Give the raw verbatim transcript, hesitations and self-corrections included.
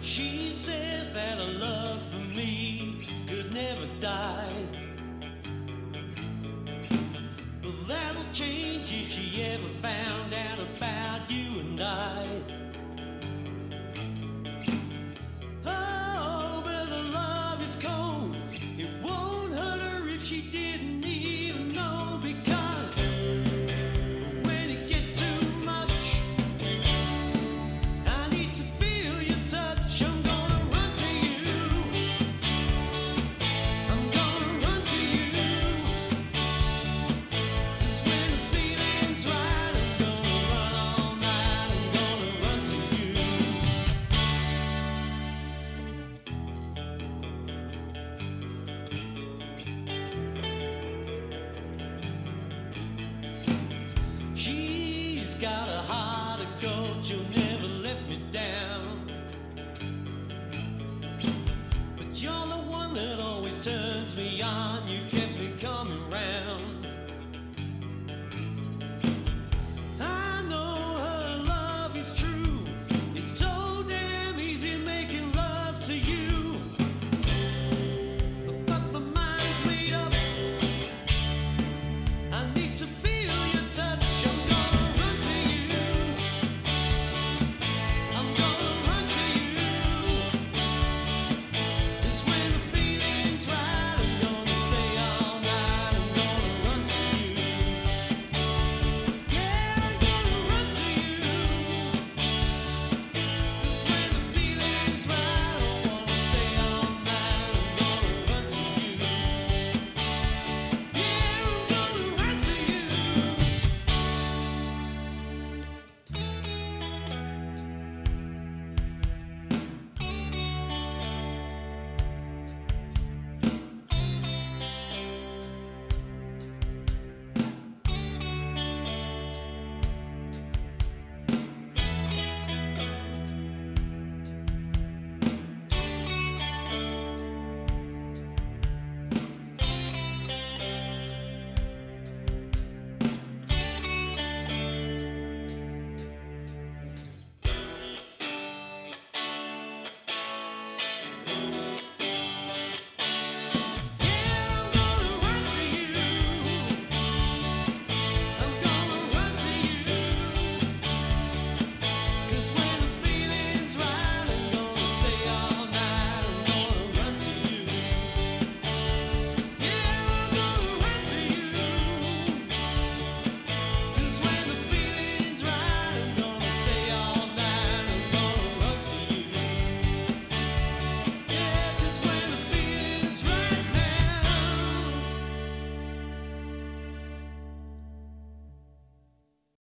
She says that her love for me could never die. But that'll change if she ever found out about you and I. Oh, but the love is cold. It won't hurt her if she didn't even know, because when it gets too much, I need to feel your touch. I'm gonna run to you. I'm gonna run to you. 'Cause when the feeling's right, I'm gonna run all night. I'm gonna run to you. She's got a